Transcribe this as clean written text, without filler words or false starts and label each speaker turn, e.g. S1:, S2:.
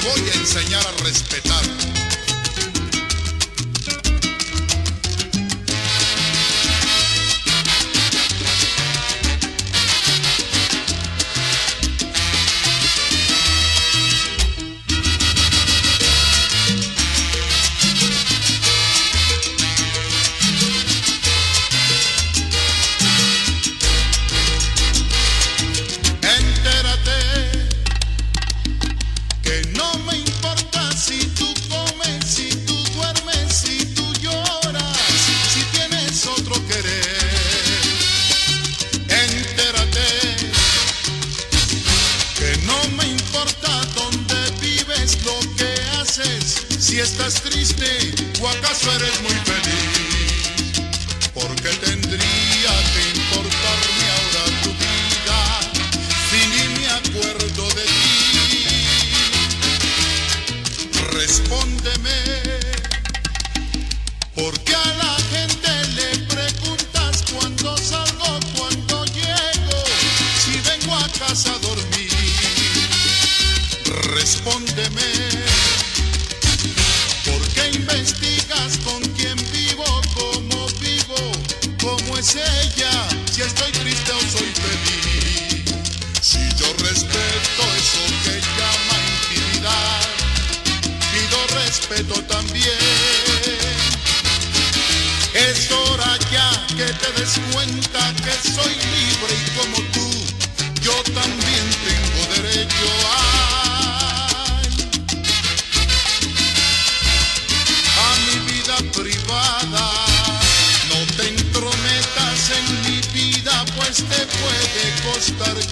S1: voy a enseñar a respetar. Si estás triste o acaso eres muy feliz, ¿por qué tendría que importarme ahora tu vida si ni me acuerdo de ti? Respóndeme, porque a la gente le preguntas cuando salgo, cuando llego, si vengo a casa a dormir. Respóndeme, investigas con quién vivo, cómo es ella, si estoy triste o soy feliz. Si yo respeto eso que llama intimidad, pido respeto también. Es hora ya que te des cuenta que soy libre y como tú, yo también tengo derecho privada. No te entrometas en mi vida, pues te puede costar